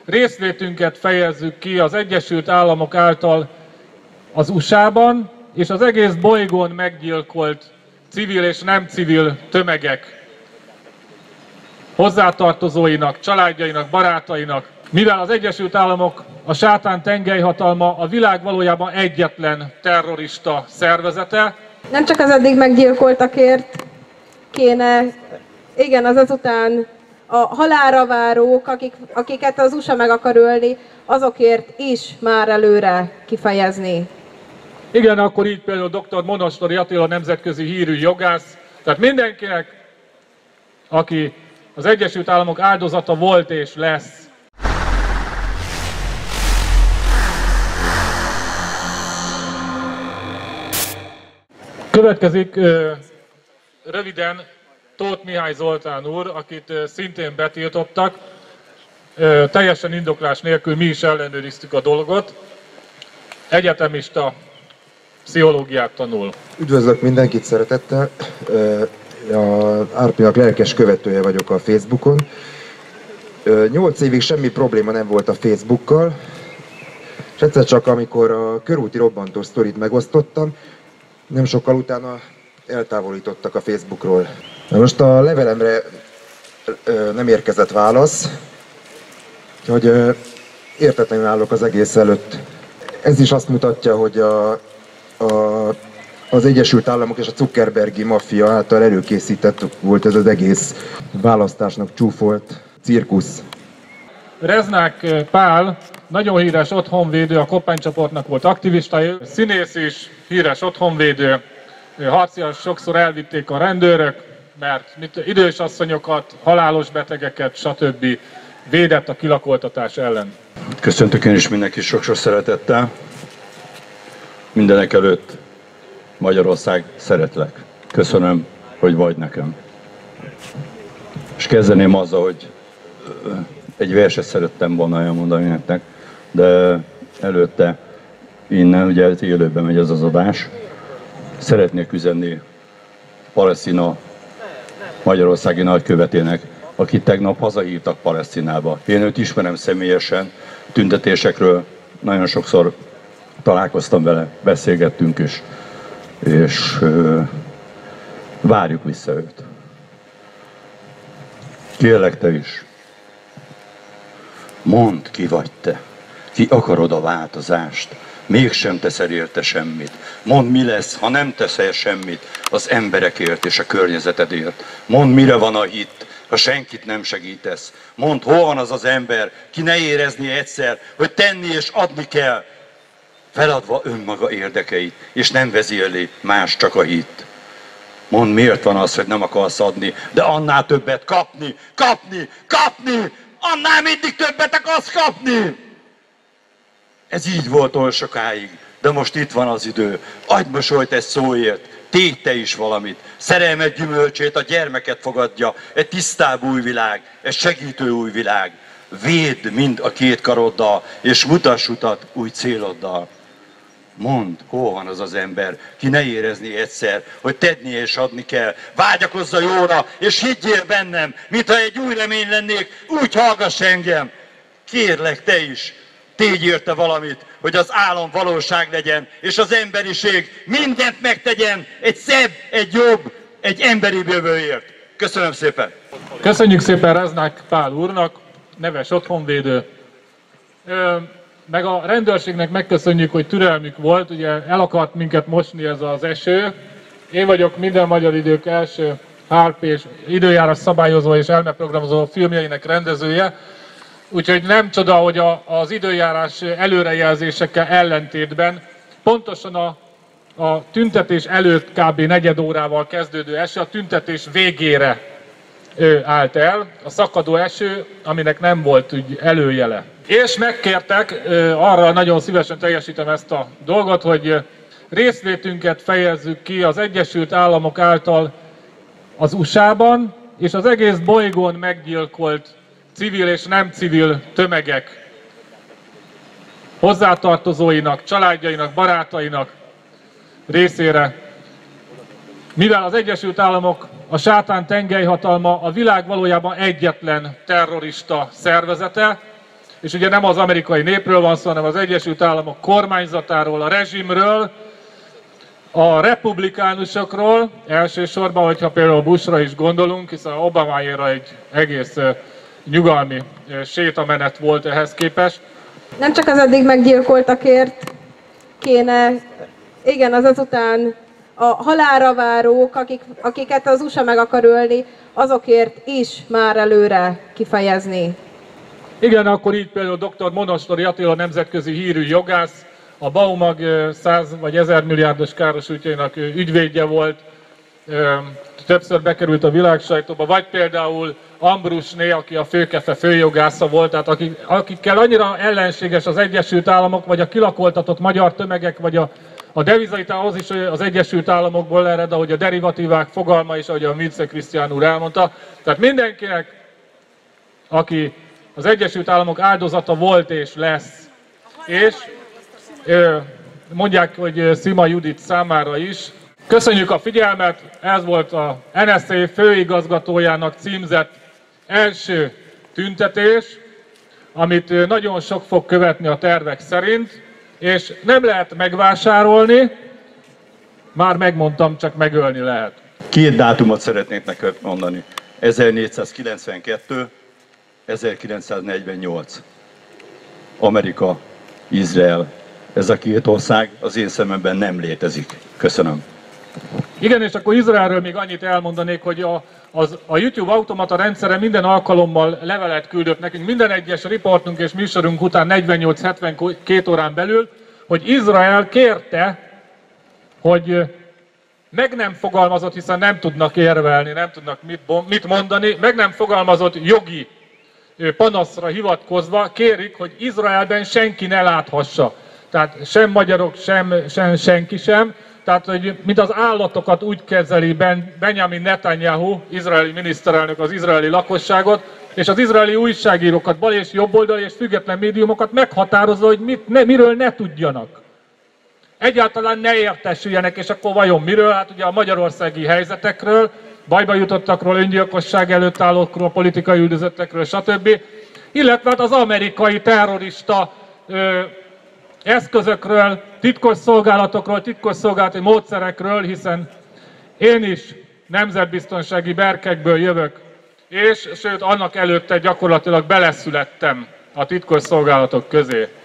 részvétünket fejezzük ki az Egyesült Államok által az USA-ban és az egész bolygón meggyilkolt civil és nem civil tömegek hozzátartozóinak, családjainak, barátainak, mivel az Egyesült Államok a sátán tengelyhatalma, a világ valójában egyetlen terrorista szervezete. Nem csak az eddig meggyilkoltakért kéne, igen, az azután a halálra várók, akiket az USA meg akar ölni, azokért is már előre kifejezni. Igen, akkor így például dr. Monostori Attila nemzetközi hírű jogász, tehát mindenkinek, aki az Egyesült Államok áldozata volt és lesz. Következik röviden Tóth Mihály Zoltán úr, akit szintén betiltottak. Teljesen indoklás nélkül mi is ellenőriztük a dolgot. Egyetemista, pszichológiát tanul. Üdvözlök mindenkit szeretettel. A Árpinak lelkes követője vagyok a Facebookon. 8 évig semmi probléma nem volt a Facebookkal, és egyszer csak amikor a körúti robbantó sztorit megosztottam, nem sokkal utána eltávolítottak a Facebookról. Most a levelemre nem érkezett válasz, hogy értetlenül állok az egész előtt. Ez is azt mutatja, hogy az Egyesült Államok és a Zuckerbergi maffia által előkészített volt ez az egész választásnak csúfolt cirkusz. Reznák Pál nagyon híres otthonvédő, a Koppány csoportnak volt aktivistája, színész is, híres otthonvédő, harcias, sokszor elvitték a rendőrök, mert idős asszonyokat, halálos betegeket, stb. Védett a kilakoltatás ellen. Köszöntök én is mindenki sok-sok szeretettel. Mindenek előtt Magyarország, szeretlek. Köszönöm, hogy vagy nekem. És kezdeném azzal, hogy egy verset szerettem volna elmondani nektek, de előtte innen, ugye élőben megy ez az adás, szeretnék üzenni Palesztina magyarországi nagykövetének, akit tegnap hazahívtak Palesztinába. Én őt ismerem személyesen, tüntetésekről nagyon sokszor találkoztam vele, beszélgettünk is, és várjuk vissza őt. Kérlek te is, mondd, ki vagy te, ki akarod a változást, mégsem teszel érte semmit. Mondd, mi lesz, ha nem teszel semmit az emberekért és a környezetedért. Mondd, mire van a hit, ha senkit nem segítesz. Mondd, hol van az az ember, ki ne érezni egyszer, hogy tenni és adni kell, feladva önmaga érdekeit, és nem vezérli más, csak a hit. Mondd, miért van az, hogy nem akarsz adni, de annál többet kapni, kapni, kapni, annál mindig többet akarsz kapni. Ez így volt oly sokáig, de most itt van az idő. Adj mosolyt egy szóért, tégy te is valamit. Szerelmet gyümölcsét, a gyermeket fogadja, egy tisztább új világ, egy segítő új világ. Védd mind a két karoddal, és mutass utat új céloddal. Mondd, hol van az az ember, ki ne érezni egyszer, hogy tenni és adni kell. Vágyakozz a jóra, és higgyél bennem, mintha egy új remény lennék, úgy hallgass engem. Kérlek te is, tégy érte valamit, hogy az álom valóság legyen, és az emberiség mindent megtegyen egy szebb, egy jobb, egy emberi jövőért. Köszönöm szépen! Köszönjük szépen Reznák Pál úrnak, neves otthonvédő. Meg a rendőrségnek megköszönjük, hogy türelmük volt, ugye el akart minket mosni ez az eső. Én vagyok minden magyar idők első HRP és időjárás szabályozó és elmeprogramozó filmjeinek rendezője. Úgyhogy nem csoda, hogy az időjárás előrejelzésekkel ellentétben pontosan a tüntetés előtt kb. Negyed órával kezdődő eső a tüntetés végére állt el, a szakadó eső, aminek nem volt úgy előjele. És megkértek, arra nagyon szívesen teljesítem ezt a dolgot, hogy részvétünket fejezzük ki az Egyesült Államok által az USA-ban és az egész bolygón meggyilkolt civil és nem civil tömegek hozzátartozóinak, családjainak, barátainak részére. Mivel az Egyesült Államok a sátán tengelyhatalma, a világ valójában egyetlen terrorista szervezete, és ugye nem az amerikai népről van szó, hanem az Egyesült Államok kormányzatáról, a rezsimről, a republikánusokról, elsősorban, hogyha például Bushra is gondolunk, hiszen Obamáéra egy egész nyugalmi sétamenet volt ehhez képest. Nem csak az eddig meggyilkoltakért kéne, igen, az azután a halálra várók, akiket az USA meg akar ölni, azokért is már előre kifejezni. Igen, akkor így például dr. Monostori Attila nemzetközi hírű jogász, a Baumag 100 vagy 1000 milliárdos károsítjainak ügyvédje volt, többször bekerült a világsajtóba, vagy például Ambrusné, aki a Főkefe főjogásza volt, tehát akikkel annyira ellenséges az Egyesült Államok, vagy a kilakoltatott magyar tömegek, vagy a devizait ahhoz is az Egyesült Államokból ered, ahogy a derivatívák fogalma is, ahogy a Mince Krisztián úr elmondta. Tehát mindenkinek, aki az Egyesült Államok áldozata volt és lesz, és mondják, hogy Szima Judit számára is. Köszönjük a figyelmet, ez volt a NSA főigazgatójának címzett első tüntetés, amit nagyon sok fog követni a tervek szerint, és nem lehet megvásárolni, már megmondtam, csak megölni lehet. 2 dátumot szeretnék neked mondani. 1492, 1948. Amerika, Izrael. Ez a 2 ország az én szememben nem létezik. Köszönöm. Igen, és akkor Izraelről még annyit elmondanék, hogy a YouTube automata rendszere minden alkalommal levelet küldött nekünk, minden egyes riportunk és műsorunk után 48-72 órán belül, hogy Izrael kérte, hogy meg nem fogalmazott, hiszen nem tudnak érvelni, nem tudnak mit mondani, meg nem fogalmazott jogi panaszra hivatkozva, kérik, hogy Izraelben senki ne láthassa. Tehát sem magyarok, sem senki sem. Tehát, hogy mint az állatokat úgy kezeli Benjamin Netanyahu, izraeli miniszterelnök az izraeli lakosságot, és az izraeli újságírókat, bal és jobboldali és független médiumokat meghatározza, hogy miről ne tudjanak. Egyáltalán ne értesüljenek, és akkor vajon miről? Hát ugye a magyarországi helyzetekről, bajba jutottakról, öngyilkosság előtt állókról, politikai üldözöttekről, stb. Illetve hát az amerikai terrorista eszközökről, titkosszolgálatokról, titkosszolgálati módszerekről, hiszen én is nemzetbiztonsági berkekből jövök, és sőt annak előtte gyakorlatilag beleszülettem a titkosszolgálatok közé.